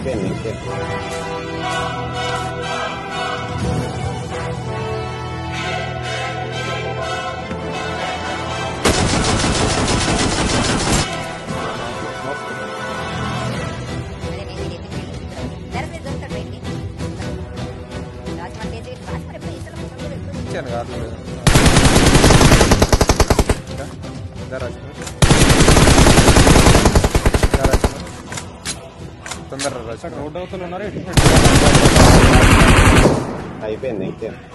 అయిపోయింది ఇంకే ఇచ్చాను కాదు తొందరగా రోడ్ అవతల ఉన్నారు అయిపోయింది ఇంకే